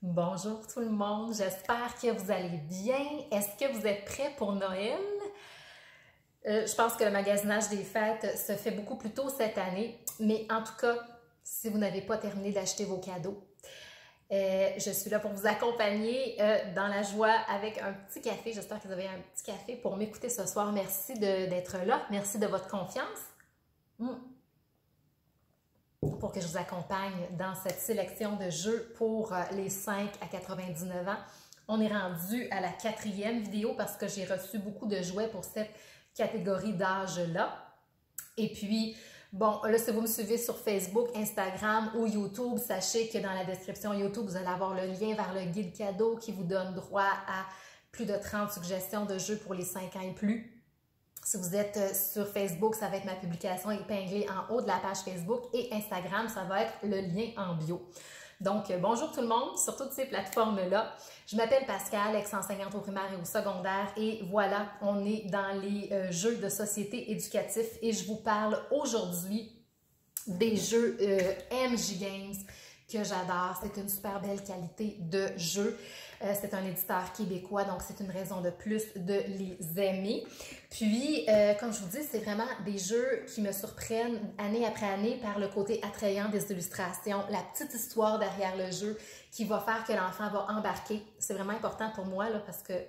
Bonjour tout le monde, j'espère que vous allez bien. Est-ce que vous êtes prêts pour Noël? Je pense que le magasinage des fêtes se fait beaucoup plus tôt cette année, mais en tout cas, si vous n'avez pas terminé d'acheter vos cadeaux, je suis là pour vous accompagner dans la joie avec un petit café. J'espère que vous avez un petit café pour m'écouter ce soir. Merci d'être là, merci de votre confiance. Pour que je vous accompagne dans cette sélection de jeux pour les 5 à 99 ans. On est rendu à la 4e vidéo parce que j'ai reçu beaucoup de jouets pour cette catégorie d'âge-là. Et puis, bon, là, si vous me suivez sur Facebook, Instagram ou YouTube, sachez que dans la description YouTube, vous allez avoir le lien vers le guide cadeau qui vous donne droit à plus de 30 suggestions de jeux pour les 5 ans et plus. Si vous êtes sur Facebook, ça va être ma publication épinglée en haut de la page Facebook et Instagram, ça va être le lien en bio. Donc, bonjour tout le monde sur toutes ces plateformes-là. Je m'appelle Pascal, ex-enseignante au primaire et au secondaire et voilà, on est dans les jeux de société éducatifs et je vous parle aujourd'hui des jeux MJ Games que j'adore. C'est une super belle qualité de jeu. C'est un éditeur québécois, donc c'est une raison de plus de les aimer. Puis, comme je vous dis, c'est vraiment des jeux qui me surprennent année après année par le côté attrayant des illustrations, la petite histoire derrière le jeu qui va faire que l'enfant va embarquer. C'est vraiment important pour moi là, parce que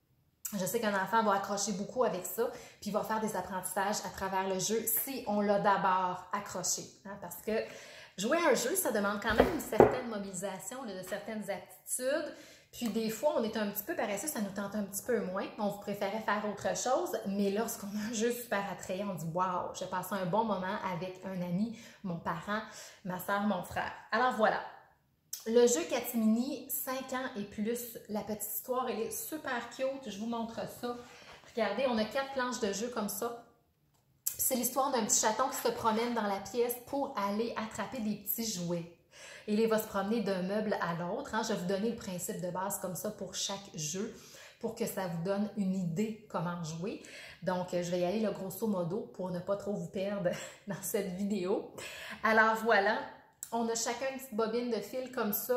je sais qu'un enfant va accrocher beaucoup avec ça, puis il va faire des apprentissages à travers le jeu si on l'a d'abord accroché. Hein, parce que jouer à un jeu, ça demande quand même une certaine mobilisation, de certaines aptitudes. Puis des fois, on est un petit peu paresseux, ça nous tente un petit peu moins. On vous préférait faire autre chose, mais lorsqu'on a un jeu super attrayant, on dit « Wow, j'ai passé un bon moment avec un ami, mon parent, ma soeur, mon frère. » Alors voilà, le jeu Catimini, 5 ans et plus, la petite histoire, elle est super cute, je vous montre ça. Regardez, on a 4 planches de jeu comme ça. C'est l'histoire d'un petit chaton qui se promène dans la pièce pour aller attraper des petits jouets. Et il va se promener d'un meuble à l'autre. Hein. Je vais vous donner le principe de base comme ça pour chaque jeu, pour que ça vous donne une idée comment jouer. Donc, je vais y aller le grosso modo pour ne pas trop vous perdre dans cette vidéo. Alors voilà, on a chacun une petite bobine de fil comme ça,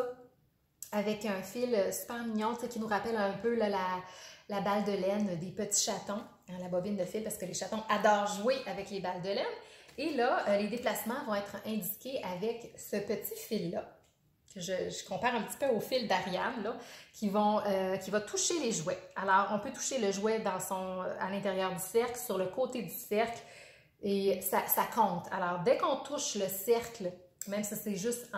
avec un fil super mignon qui nous rappelle un peu là, la balle de laine des petits chatons, hein, la bobine de fil, parce que les chatons adorent jouer avec les balles de laine. Et là, les déplacements vont être indiqués avec ce petit fil-là, que je compare un petit peu au fil d'Ariane, là, qui va toucher les jouets. Alors, on peut toucher le jouet à l'intérieur du cercle, sur le côté du cercle, et ça compte. Alors, dès qu'on touche le cercle, même si c'est juste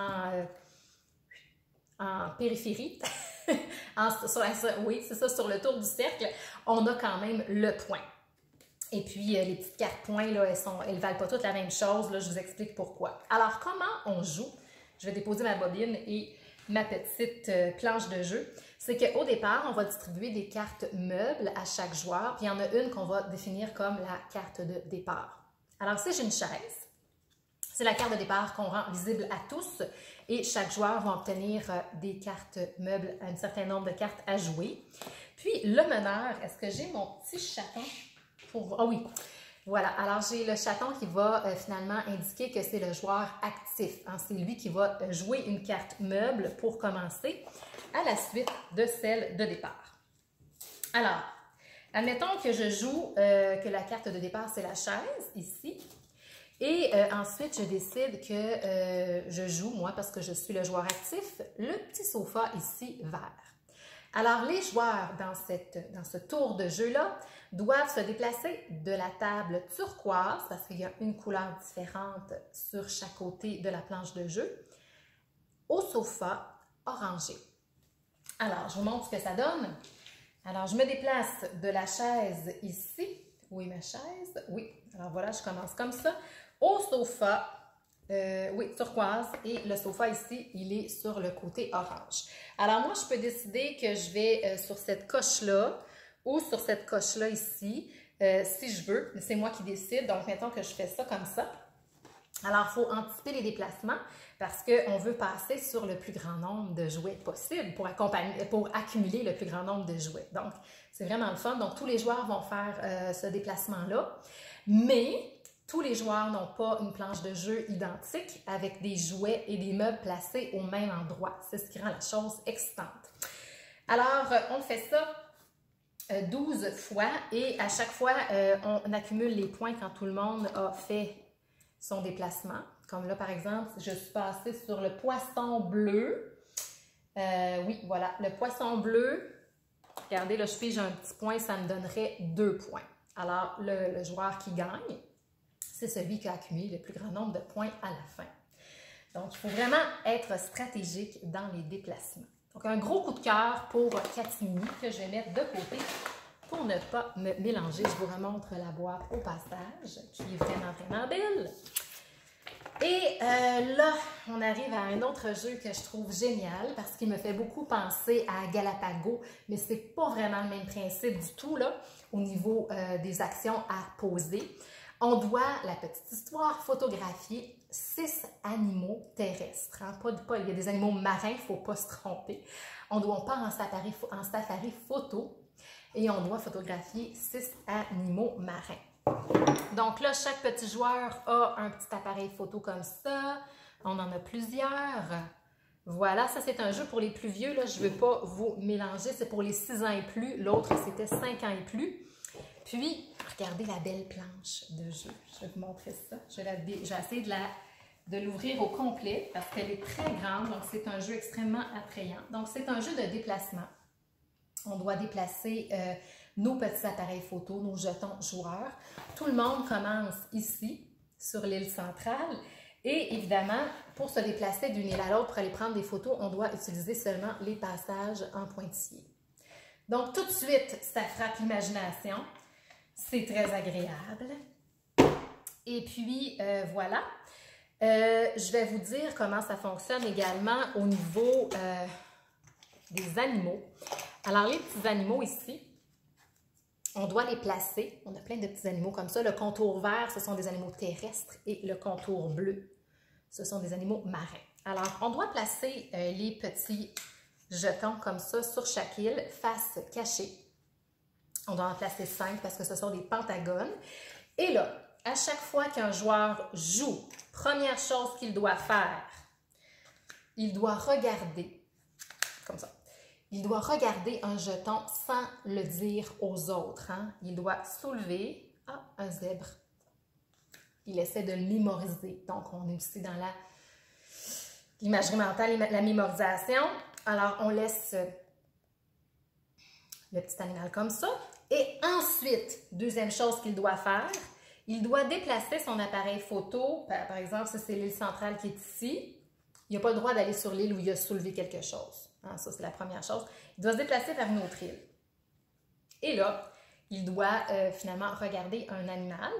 en périphérie, oui, c'est ça, sur le tour du cercle, on a quand même le point. Et puis, les petites cartes points, là, elles ne valent pas toutes la même chose. Là, je vous explique pourquoi. Alors, comment on joue? Je vais déposer ma bobine et ma petite planche de jeu. C'est qu'au départ, on va distribuer des cartes meubles à chaque joueur. Puis, il y en a une qu'on va définir comme la carte de départ. Alors, si j'ai une chaise, c'est la carte de départ qu'on rend visible à tous. Et chaque joueur va obtenir des cartes meubles, un certain nombre de cartes à jouer. Puis, le meneur, est-ce que j'ai mon petit chaton? Ah oui, voilà. Alors, j'ai le chaton qui va finalement indiquer que c'est le joueur actif. Hein. C'est lui qui va jouer une carte meuble pour commencer à la suite de celle de départ. Alors, admettons que je joue que la carte de départ, c'est la chaise, ici. Et ensuite, je décide que je joue, moi, parce que je suis le joueur actif, le petit sofa ici, vert. Alors, les joueurs dans ce tour de jeu-là doivent se déplacer de la table turquoise, parce qu'il y a une couleur différente sur chaque côté de la planche de jeu, au sofa orangé. Alors, je vous montre ce que ça donne. Alors, je me déplace de la chaise ici. Oui, ma chaise. Oui. Alors, voilà, je commence comme ça. Au sofa, oui, turquoise. Et le sofa ici, il est sur le côté orange. Alors, moi, je peux décider que je vais sur cette coche-là ou sur cette coche-là ici, si je veux. C'est moi qui décide. Donc, mettons que je fais ça comme ça. Alors, il faut anticiper les déplacements parce qu'on veut passer sur le plus grand nombre de jouets possible pour accumuler le plus grand nombre de jouets. Donc, c'est vraiment le fun. Donc, tous les joueurs vont faire ce déplacement-là. Mais, Tous les joueurs n'ont pas une planche de jeu identique avec des jouets et des meubles placés au même endroit. C'est ce qui rend la chose excitante. Alors, on fait ça 12 fois et à chaque fois, on accumule les points quand tout le monde a fait son déplacement. Comme là, par exemple, je suis passée sur le poisson bleu. Oui, voilà, le poisson bleu. Regardez, là, je pige un petit point, ça me donnerait 2 points. Alors, le joueur qui gagne, c'est celui qui a accumulé le plus grand nombre de points à la fin. Donc, il faut vraiment être stratégique dans les déplacements. Donc, un gros coup de cœur pour catimini que je vais mettre de côté pour ne pas me mélanger. Je vous remontre la boîte au passage, qui est vraiment, vraiment belle. Et là, on arrive à un autre jeu que je trouve génial parce qu'il me fait beaucoup penser à Galapago, mais ce n'est pas vraiment le même principe du tout là, au niveau des actions à poser. On doit, la petite histoire, photographier 6 animaux terrestres. Hein? Il y a des animaux marins, il ne faut pas se tromper. On part en safari photo et on doit photographier 6 animaux marins. Donc là, chaque petit joueur a un petit appareil photo comme ça. On en a plusieurs. Voilà, ça c'est un jeu pour les plus vieux. Là, je ne veux pas vous mélanger. C'est pour les 6 ans et plus. L'autre, c'était 5 ans et plus. Puis, regardez la belle planche de jeu. Je vais vous montrer ça. Je vais essayer de l'ouvrir au complet parce qu'elle est très grande. Donc, c'est un jeu extrêmement attrayant. Donc, c'est un jeu de déplacement. On doit déplacer nos petits appareils photo, nos jetons joueurs. Tout le monde commence ici, sur l'île centrale. Et évidemment, pour se déplacer d'une île à l'autre, pour aller prendre des photos, on doit utiliser seulement les passages en pointillés. Donc, tout de suite, ça frappe l'imagination. C'est très agréable. Et puis, voilà. Je vais vous dire comment ça fonctionne également au niveau des animaux. Alors, les petits animaux ici, on doit les placer. On a plein de petits animaux comme ça. Le contour vert, ce sont des animaux terrestres et le contour bleu, ce sont des animaux marins. Alors, on doit placer les petits jetons comme ça sur chaque île, face cachée. On doit en placer 5 parce que ce sont des pentagones. Et là, à chaque fois qu'un joueur joue, première chose qu'il doit faire, il doit regarder, comme ça, il doit regarder un jeton sans le dire aux autres. Hein? Il doit soulever, un zèbre. Il essaie de le mémoriser. Donc, on est aussi dans l'imagerie mentale, la mémorisation. Alors, on laisse le petit animal comme ça. Et ensuite, deuxième chose qu'il doit faire, il doit déplacer son appareil photo. Par exemple, si c'est l'île centrale qui est ici, il n'a pas le droit d'aller sur l'île où il a soulevé quelque chose. Hein, ça, c'est la première chose. Il doit se déplacer vers une autre île. Et là, il doit finalement regarder un animal,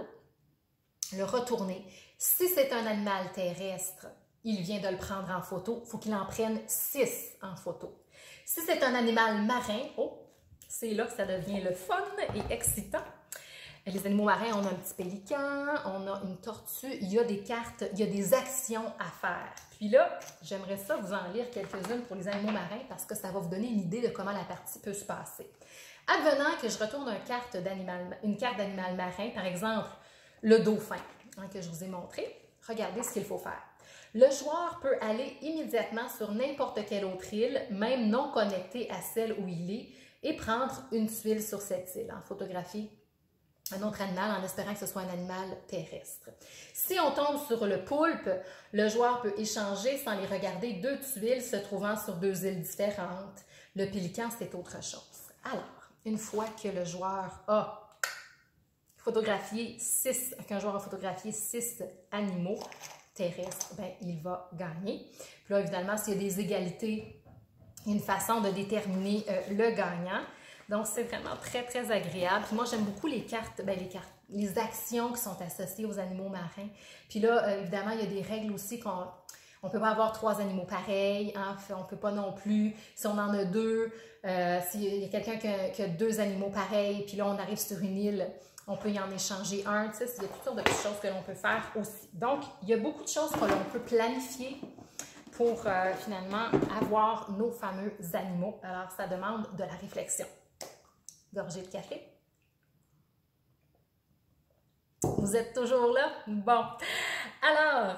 le retourner. Si c'est un animal terrestre, il vient de le prendre en photo. Il faut qu'il en prenne 6 en photo. Si c'est un animal marin, c'est là que ça devient le fun et excitant. Les animaux marins, on a un petit pélican, on a une tortue, il y a des cartes, il y a des actions à faire. Puis là, j'aimerais ça vous en lire quelques-unes pour les animaux marins parce que ça va vous donner une idée de comment la partie peut se passer. Advenant que je retourne une carte d'animal marin, par exemple le dauphin, que je vous ai montré, regardez ce qu'il faut faire. Le joueur peut aller immédiatement sur n'importe quelle autre île, même non connectée à celle où il est, et prendre une tuile sur cette île, photographier un autre animal en espérant que ce soit un animal terrestre. Si on tombe sur le poulpe, le joueur peut échanger sans les regarder 2 tuiles se trouvant sur 2 îles différentes. Le pélican, c'est autre chose. Alors, une fois que le joueur a photographié 6, qu'un joueur a photographié 6 animaux terrestres, ben, il va gagner. Puis là, évidemment, s'il y a des égalités, il y a une façon de déterminer le gagnant. Donc, c'est vraiment très, très agréable. Puis moi, j'aime beaucoup les cartes, les actions qui sont associées aux animaux marins. Puis là, évidemment, il y a des règles aussi qu'on ne peut pas avoir 3 animaux pareils. Hein? On ne peut pas non plus, si on en a 2, s'il y a quelqu'un qui a 2 animaux pareils, puis là, on arrive sur une île, on peut y en échanger un. Tu sais, il y a toutes sortes de petites choses que l'on peut faire aussi. Donc, il y a beaucoup de choses que l'on peut planifier pour finalement avoir nos fameux animaux. Alors, ça demande de la réflexion. Gorgée de café. Vous êtes toujours là? Bon. Alors,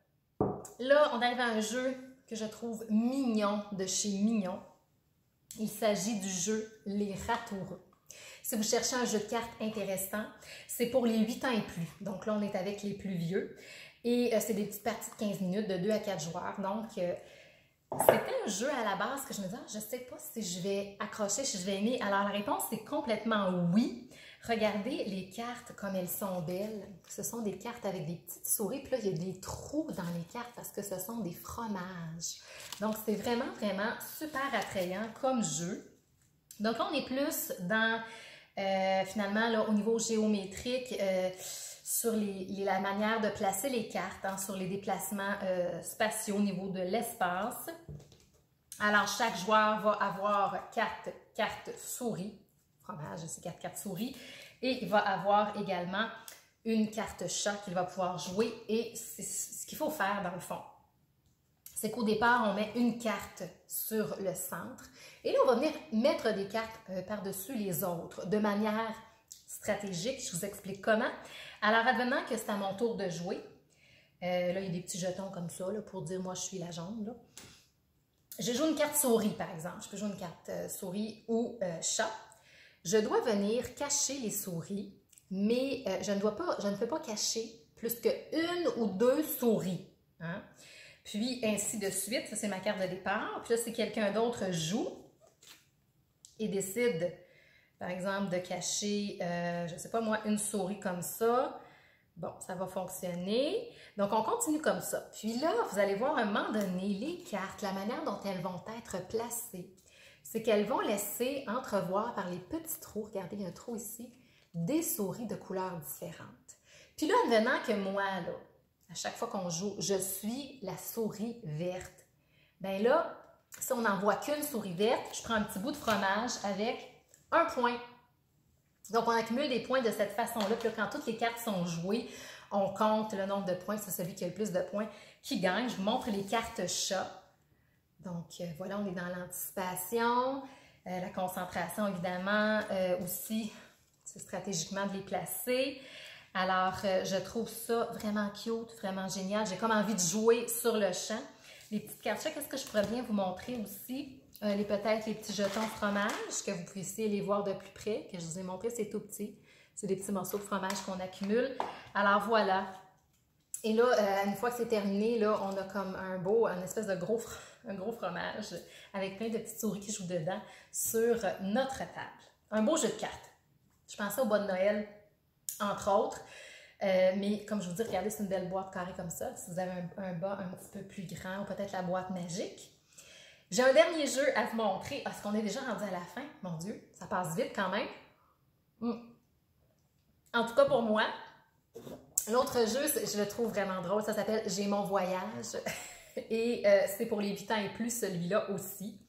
là, on arrive à un jeu que je trouve mignon de chez Mignon. Il s'agit du jeu Les Ratoureux. Si vous cherchez un jeu de cartes intéressant, c'est pour les 8 ans et plus. Donc là, on est avec les plus vieux. Et c'est des petites parties de 15 minutes, de 2 à 4 joueurs. Donc, c'était un jeu à la base que je me disais, je ne sais pas si je vais accrocher, si je vais aimer. Alors, la réponse, c'est complètement oui. Regardez les cartes comme elles sont belles. Ce sont des cartes avec des petites souris. Puis là, il y a des trous dans les cartes parce que ce sont des fromages. Donc, c'est vraiment, vraiment super attrayant comme jeu. Donc là, on est plus dans, finalement, là, au niveau géométrique, sur la manière de placer les cartes, hein, sur les déplacements spatiaux au niveau de l'espace. Alors, chaque joueur va avoir 4 cartes souris. Fromage, c'est 4 cartes souris. Et il va avoir également une carte chat qu'il va pouvoir jouer. Et c'est ce qu'il faut faire dans le fond. C'est qu'au départ, on met une carte sur le centre. Et là, on va venir mettre des cartes par-dessus les autres de manière stratégique. Je vous explique comment. Alors, advenant que c'est à mon tour de jouer, là, il y a des petits jetons comme ça là, pour dire « moi, je suis la jaune ». Je joue une carte souris, par exemple. Je peux jouer une carte souris ou chat. Je dois venir cacher les souris, mais je ne peux pas cacher plus qu'une ou 2 souris. Hein? Puis, ainsi de suite. Ça, c'est ma carte de départ. Puis là, si quelqu'un d'autre joue et décide, par exemple, de cacher, je ne sais pas moi, une souris comme ça, bon, ça va fonctionner. Donc, on continue comme ça. Puis là, vous allez voir à un moment donné, les cartes, la manière dont elles vont être placées, c'est qu'elles vont laisser entrevoir par les petits trous, regardez, il y a un trou ici, des souris de couleurs différentes. Puis là, advenant que moi, là, à chaque fois qu'on joue, je suis la souris verte. Bien là, si on n'en voit qu'une souris verte, je prends un petit bout de fromage avec un point. Donc, on accumule des points de cette façon-là. Puis là, quand toutes les cartes sont jouées, on compte le nombre de points. C'est celui qui a le plus de points qui gagne. Je vous montre les cartes chat. Donc, voilà, on est dans l'anticipation, la concentration, évidemment, aussi, c'est stratégiquement de les placer. Alors, je trouve ça vraiment cute, vraiment génial. J'ai comme envie de jouer sur le champ. Les petites cartes chat, qu'est-ce que je pourrais bien vous montrer aussi? Peut-être les petits jetons fromage, que vous puissiez les voir de plus près, que je vous ai montré, c'est tout petit. C'est des petits morceaux de fromage qu'on accumule. Alors, voilà. Et là, une fois que c'est terminé, là, on a comme un espèce de gros fromage avec plein de petites souris qui jouent dedans sur notre table. Un beau jeu de cartes. Je pensais au bois de Noël, entre autres. Mais comme je vous dis, regardez, c'est une belle boîte carrée comme ça. Si vous avez un bas un petit peu plus grand ou peut-être la boîte magique. J'ai un dernier jeu à vous montrer. Est-ce qu'on est déjà rendu à la fin? Mon Dieu, ça passe vite quand même. En tout cas pour moi. L'autre jeu, je le trouve vraiment drôle. Ça s'appelle « J'ai mon voyage ». Et c'est pour les 8 ans et plus, celui-là aussi.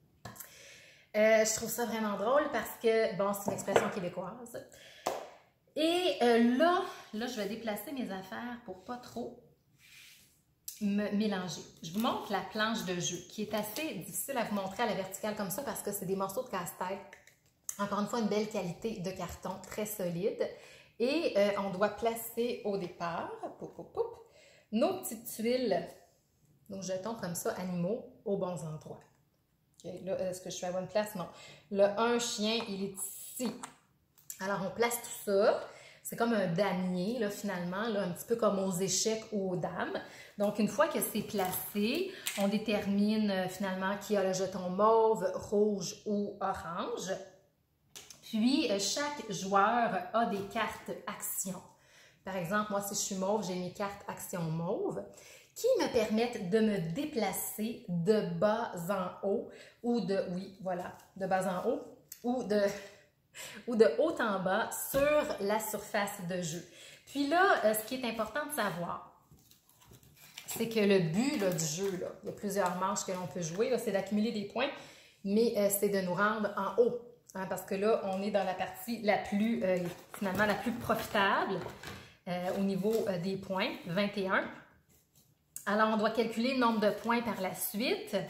Je trouve ça vraiment drôle parce que, bon, c'est une expression québécoise. Et là, je vais déplacer mes affaires pour pas trop me mélanger. Je vous montre la planche de jeu qui est assez difficile à vous montrer à la verticale comme ça parce que c'est des morceaux de casse-tête. Encore une fois, une belle qualité de carton, très solide. Et on doit placer au départ, nos petites tuiles, nos jetons comme ça, animaux, aux bons endroits. Okay, là, est-ce que je suis à la bonne place? Non. Le 1 chien, il est ici. Alors, on place tout ça. C'est comme un damier, là, finalement, là, un petit peu comme aux échecs ou aux dames. Donc, une fois que c'est placé, on détermine finalement qui a le jeton mauve, rouge ou orange. Puis, chaque joueur a des cartes actions. Par exemple, moi, si je suis mauve, j'ai mes cartes actions mauve qui me permettent de me déplacer de bas en haut ou de, oui, voilà, de bas en haut ou de haut en bas sur la surface de jeu. Puis là, ce qui est important de savoir, c'est que le but là, du jeu, là, il y a plusieurs manches que l'on peut jouer, c'est d'accumuler des points, mais c'est de nous rendre en haut. Hein, parce que là, on est dans la partie la plus, finalement, la plus profitable au niveau des points, 21. Alors, on doit calculer le nombre de points par la suite.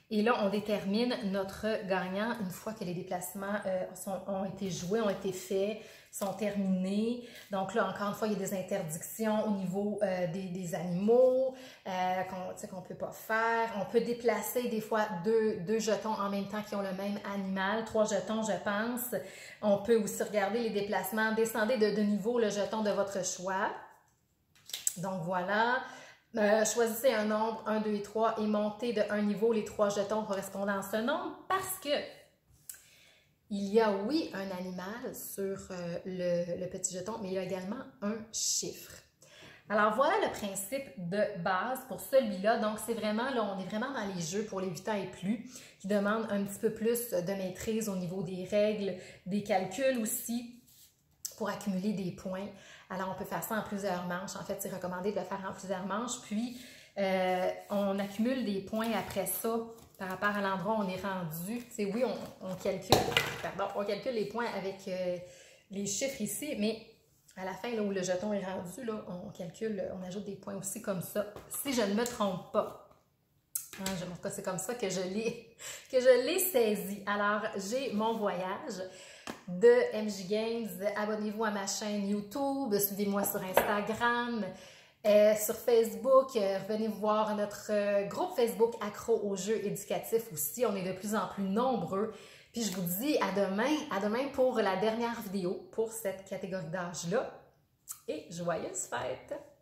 Et là, on détermine notre gagnant une fois que les déplacements ont été joués, ont été faits, sont terminés. Donc là, encore une fois, il y a des interdictions au niveau des animaux qu'on ne peut pas faire. On peut déplacer des fois deux jetons en même temps qui ont le même animal, 3 jetons, je pense. On peut aussi regarder les déplacements. Descendez de niveau le jeton de votre choix. Donc voilà. Choisissez un nombre, 1, 2 et 3, et montez de un niveau les 3 jetons correspondant à ce nombre parce que il y a, oui, un animal sur le petit jeton, mais il y a également un chiffre. Alors, voilà le principe de base pour celui-là. Donc, c'est vraiment, là, on est vraiment dans les jeux pour les 8 ans et plus qui demandent un petit peu plus de maîtrise au niveau des règles, des calculs aussi pour accumuler des points. Alors, on peut faire ça en plusieurs manches. En fait, c'est recommandé de le faire en plusieurs manches. Puis, on accumule des points après ça par rapport à l'endroit où on est rendu. C'est oui, on calcule les points avec les chiffres ici, mais à la fin, là où le jeton est rendu, là, on calcule, on ajoute des points aussi comme ça, si je ne me trompe pas. En tout cas, c'est comme ça que je l'ai saisi. Alors, j'ai mon voyage de MJ Games. Abonnez-vous à ma chaîne YouTube, suivez-moi sur Instagram, sur Facebook. Revenez voir notre groupe Facebook Accro aux jeux éducatifs aussi. On est de plus en plus nombreux. Puis je vous dis à demain pour la dernière vidéo pour cette catégorie d'âge-là. Et joyeuses fêtes!